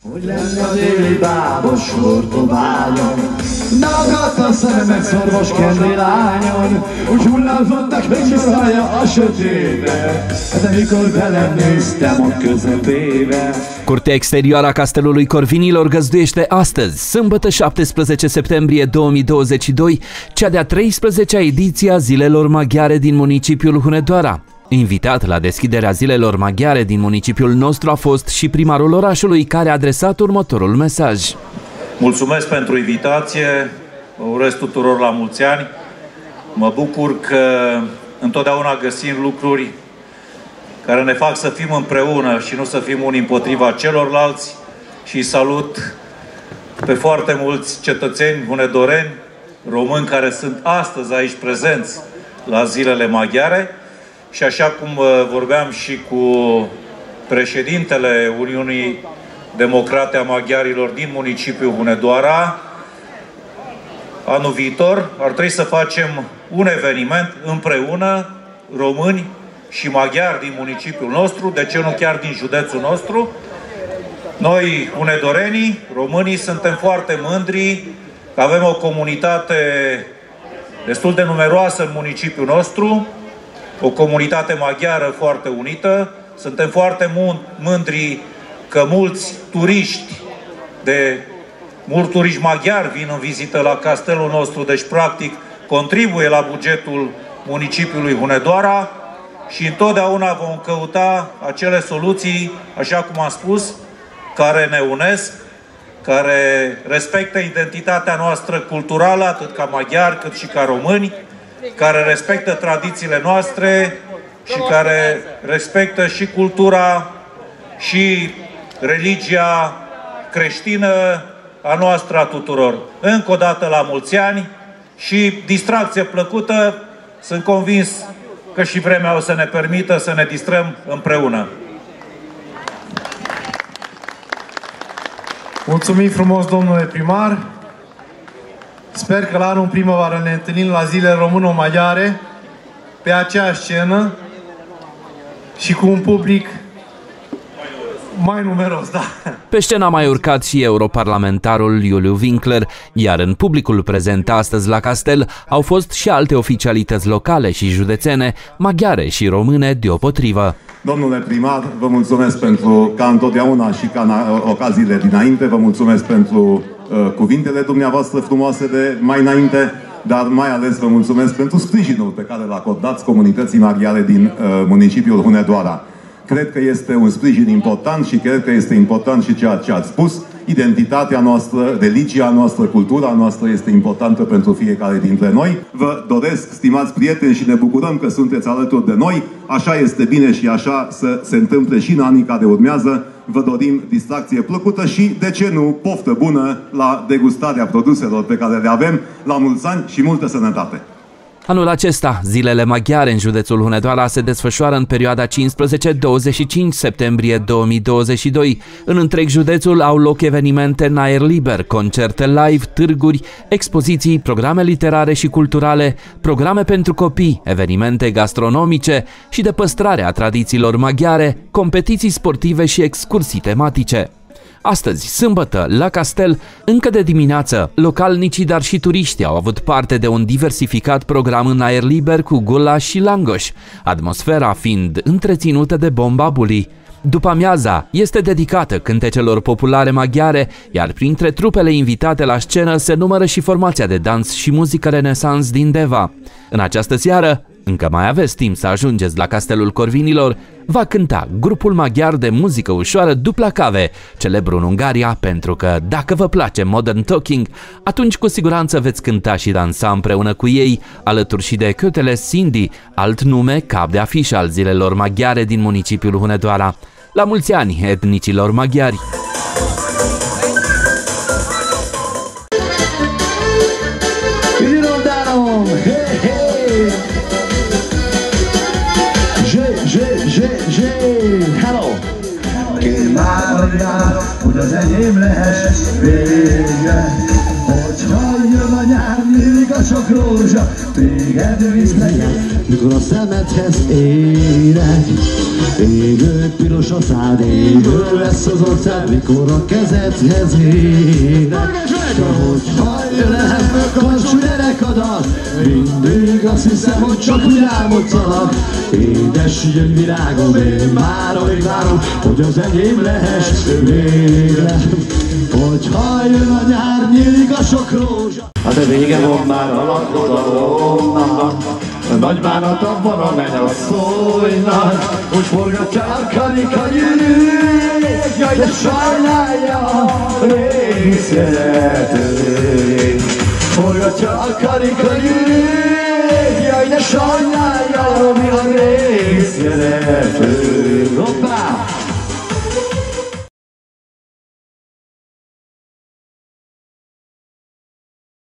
Hogy lenne a déli bábos hortobányon, nem akadt a szememet szorvos kendélányon, úgy hullámzottak, hogy csorolja a sötétbe, de mikor velem néztem a közepébe. Curtea exterioară a Castelului Corvinilor găzduiește astăzi, sâmbătă 17 septembrie 2022, cea de-a 13-a ediție a Zilelor Maghiare din municipiul Hunedoara. Invitat la deschiderea Zilelor Maghiare din municipiul nostru a fost și primarul orașului, care a adresat următorul mesaj. Mulțumesc pentru invitație, vă urez tuturor la mulți ani. Mă bucur că întotdeauna găsim lucruri care ne fac să fim împreună și nu să fim unii împotriva celorlalți, și salut pe foarte mulți cetățeni hunedoreni, români, care sunt astăzi aici prezenți la Zilele Maghiare. Și așa cum vorbeam și cu președintele Uniunii Democrate a Maghiarilor din municipiul Hunedoara, anul viitor ar trebui să facem un eveniment împreună, români și maghiari din municipiul nostru, de ce nu chiar din județul nostru. Noi, hunedorenii, românii, suntem foarte mândri că avem o comunitate destul de numeroasă în municipiul nostru, o comunitate maghiară foarte unită. Suntem foarte mândri că mulți turiști maghiari vin în vizită la castelul nostru, deci practic contribuie la bugetul municipiului Hunedoara, și întotdeauna vom căuta acele soluții, așa cum am spus, care ne unesc, care respectă identitatea noastră culturală, atât ca maghiari cât și ca români, care respectă tradițiile noastre și care respectă și cultura și religia creștină a noastră a tuturor. Încă o dată la mulți ani și distracție plăcută. Sunt convins că și vremea o să ne permită să ne distrăm împreună. Mulțumim frumos, domnule primar. Sper că la anul în primăvară ne întâlnim la Zilele Româno-Maghiare pe aceeași scenă și cu un public mai numeros, da. Pe scenă a mai urcat și europarlamentarul Iuliu Winkler, iar în publicul prezent astăzi la castel au fost și alte oficialități locale și județene, maghiare și române deopotrivă. Domnule primar, vă mulțumesc pentru, ca întotdeauna și ca în ocaziile dinainte, vă mulțumesc pentru cuvintele dumneavoastră frumoase de mai înainte, dar mai ales vă mulțumesc pentru sprijinul pe care îl acordați comunității maghiare din municipiul Hunedoara. Cred că este un sprijin important și cred că este important și ceea ce ați spus. Identitatea noastră, religia noastră, cultura noastră este importantă pentru fiecare dintre noi. Vă doresc, stimați prieteni, și ne bucurăm că sunteți alături de noi. Așa este bine și așa să se întâmple și în anii care urmează. Vă dorim distracție plăcută și, de ce nu, poftă bună la degustarea produselor pe care le avem. La mulți ani și multă sănătate! Anul acesta, Zilele Maghiare în județul Hunedoara se desfășoară în perioada 15-25 septembrie 2022. În întreg județul au loc evenimente în aer liber, concerte live, târguri, expoziții, programe literare și culturale, programe pentru copii, evenimente gastronomice și de păstrare a tradițiilor maghiare, competiții sportive și excursii tematice. Astăzi, sâmbătă, la castel, încă de dimineață, localnicii, dar și turiștii au avut parte de un diversificat program în aer liber cu gulaș și langoș, atmosfera fiind întreținută de bomba bulii. După amiaza este dedicată cântecelor populare maghiare, iar printre trupele invitate la scenă se numără și formația de dans și muzică renesans din Deva. În această seară, încă mai aveți timp să ajungeți la Castelul Corvinilor, va cânta grupul maghiar de muzică ușoară Dupla Cave, celebru în Ungaria, pentru că dacă vă place Modern Talking, atunci cu siguranță veți cânta și dansa împreună cu ei, alături și de Cătele Cindy, alt nume cap de afișă al Zilelor Maghiare din municipiul Hunedoara. La mulți ani etnicilor maghiari! Hello! Hogy az enyém lehess végre, hogy Hogyha jön a nyár, nyílik a sok rózsa, téged visz nekem, mikor a szemedhez érek. Égő piros a szád, égő lesz az ország, mikor a kezedhez érek. Hogyha jön el karcsú gyerekkadat, mindig azt hiszem, hogy csak úgy álmod szalad. Édes gyöngyvirágom, én már alig várom, hogy az enyém lehess végre. Hogyha jön a nyár, nyílik a sok rózsa. Hát de vége van már a lakodalomnak, nagy bánatom van a mennyasszonynak, úgy forgatja a karika gyűrűjét, jaj, de sajnálja a régi szeretőjét. Forgatja a karika gyűrűjét,